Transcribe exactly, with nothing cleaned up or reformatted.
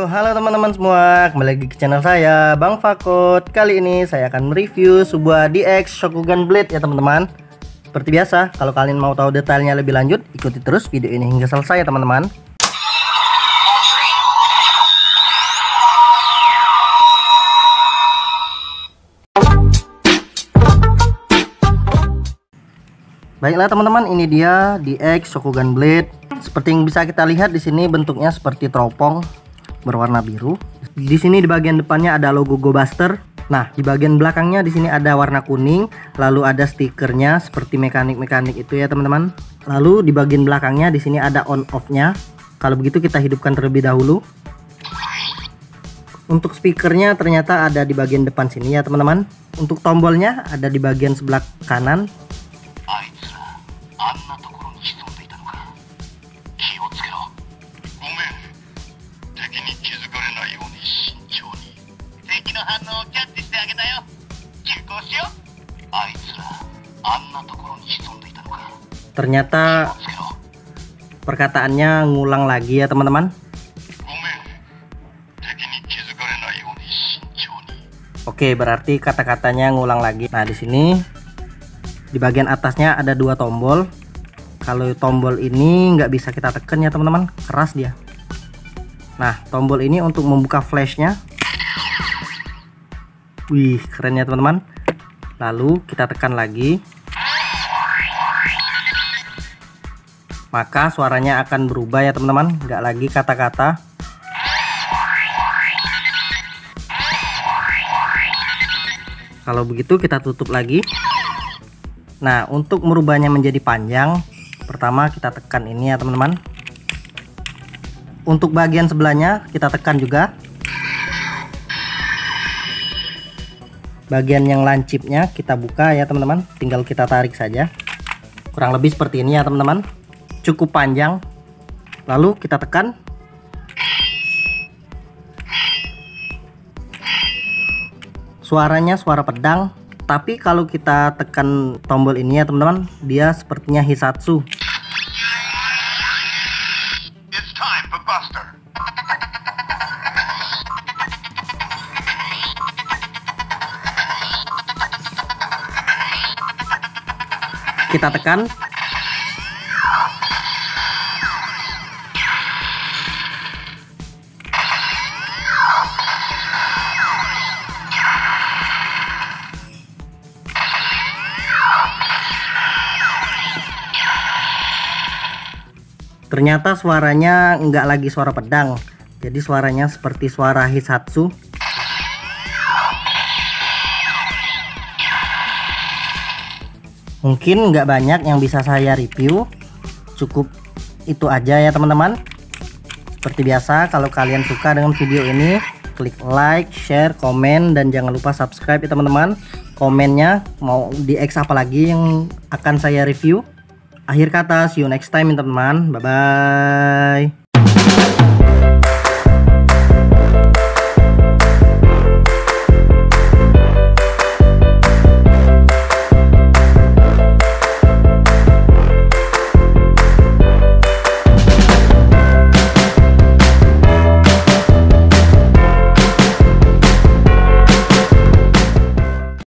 halo teman-teman semua, kembali lagi ke channel saya, Bang Fakot. Kali ini saya akan mereview sebuah D X Shokugan Blade ya teman-teman. Seperti biasa, kalau kalian mau tahu detailnya lebih lanjut, ikuti terus video ini hingga selesai ya teman-teman. Baiklah teman-teman, ini dia D X Shokugan Blade. Seperti yang bisa kita lihat di sini, bentuknya seperti teropong berwarna biru. Di sini di bagian depannya ada logo Go Buster. Nah, di bagian belakangnya di sini ada warna kuning, lalu ada stikernya seperti mekanik-mekanik itu ya teman-teman. Lalu di bagian belakangnya di sini ada on off-nya. Kalau begitu kita hidupkan terlebih dahulu. Untuk speakernya ternyata ada di bagian depan sini ya teman-teman. Untuk tombolnya ada di bagian sebelah kanan. Ternyata perkataannya ngulang lagi ya teman-teman. Oke, berarti kata-katanya ngulang lagi. Nah, di sini di bagian atasnya ada dua tombol. Kalau tombol ini nggak bisa kita tekan ya teman-teman, keras dia. Nah, tombol ini untuk membuka flashnya. Wih, keren ya teman-teman. Lalu kita tekan lagi, maka suaranya akan berubah ya teman-teman, nggak lagi kata-kata. Kalau begitu kita tutup lagi. Nah, untuk merubahnya menjadi panjang, pertama kita tekan ini ya teman-teman. Untuk bagian sebelahnya kita tekan juga. Bagian yang lancipnya kita buka ya teman-teman, tinggal kita tarik saja. Kurang lebih seperti ini ya teman-teman, cukup panjang. Lalu kita tekan. Suaranya suara pedang, tapi kalau kita tekan tombol ini ya teman-teman, dia sepertinya Hisatsu. Kita tekan. Ternyata suaranya enggak lagi suara pedang, jadi suaranya seperti suara Hisatsu. Mungkin nggak banyak yang bisa saya review, cukup itu aja ya teman-teman. Seperti biasa, kalau kalian suka dengan video ini, klik like, share, komen, dan jangan lupa subscribe ya teman-teman. Komennya mau di X apa lagi yang akan saya review. Akhir kata, see you next time teman-teman, bye bye.